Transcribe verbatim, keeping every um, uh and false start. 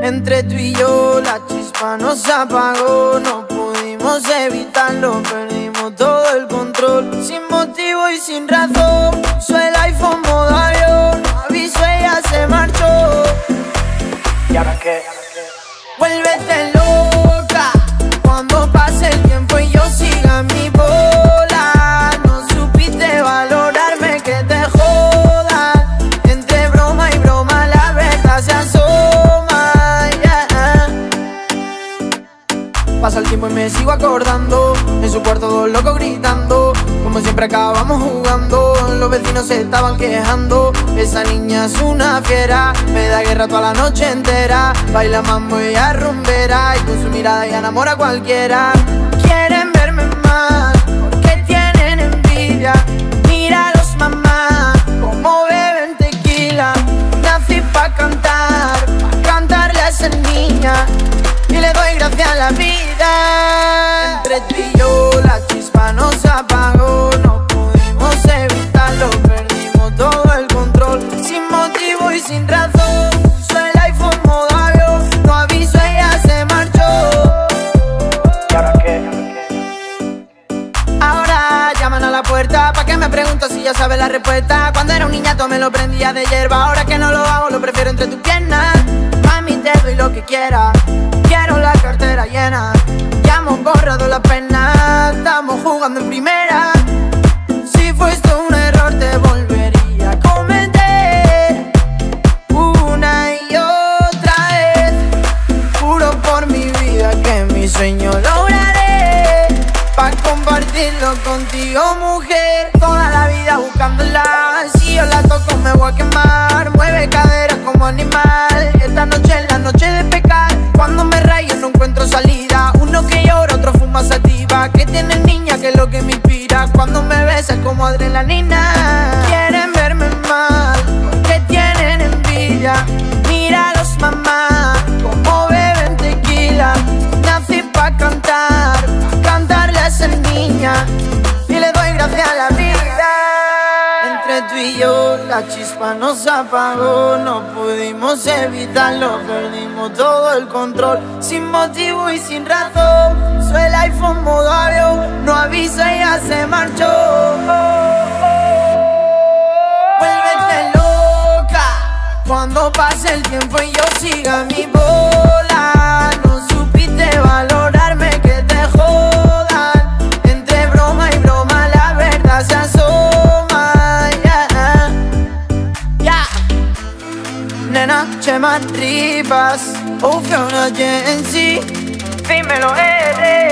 Entre tú y yo la chispa nos apagó. No pudimos evitarlo, perdimos todo el control. Sin motivo y sin razón, puso el iPhone modo avión. No aviso, ella se marchó. ¿Y ahora qué? Vuélvete loca cuando pase el tiempo y yo siga mi bola. No supiste valorarme, que te jodan. Entre broma y broma la verdad se asoma, yeah. Pasa el tiempo y me sigo acordando. En su cuarto dos locos gritando. Como siempre acabamos jugando. Los vecinos se estaban quejando. Esa niña es una fiera, me da guerra toda la noche entera. Baila mambo y a rumbera, y con su mirada ya enamora a cualquiera. Quieren verme mal porque tienen envidia. Míralos, mamá, como beben tequila. Nací pa' cantar, pa' cantarle a esa niña, y le doy gracias a la vida. Entre tú y yo la chispa nos apagó. No pudimos evitarlo, perdimos todo el control. Sin motivo y sin razón, puso el iPhone modo avión. No aviso, ella se marchó. ¿Y ahora qué? Ahora llaman a la puerta pa' que me pregunto si ya sabe la respuesta. Cuando era un niñato me lo prendía de hierba. Ahora que no lo hago lo prefiero entre tus piernas. Mami, te doy lo que quieras. Quiero la cartera llena. Ya hemos borrado la pena. Estamos jugando en primera. Si fuiste un error te volvería a cometer una y otra vez. Juro por mi vida que mi sueño lograré, pa' compartirlo contigo, mujer. Toda la vida buscándola. Si yo la toco me voy a quemar. Mueve cadera como animal. Esta noche es la noche de pecar. Cuando me rayo no encuentro salida. Uno que llora, otro fuma sativa. Que tiene niña que es lo que me inspira. Cuando me besa como adrenalina. Quieren verme mal porque tienen envidia. Míralos, mamá, como beben tequila. Nací pa' cantar, pa' cantarle a esa niña, y le doy gracias a la vida. Entre tú y yo la chispa nos apagó. No pudimos evitarlo, perdimos todo el control. Sin motivo y sin razón, puso el iPhone modo avión. No aviso, ella se marchó. Vuélvete loca cuando pase el tiempo y yo siga mi bola. No supiste valorarme, que te jodan. Entre broma y broma la verdad se asoma, yeah. Yeah. Nena, Chema Rivas, o Fiona Jensi, dímelo, eres.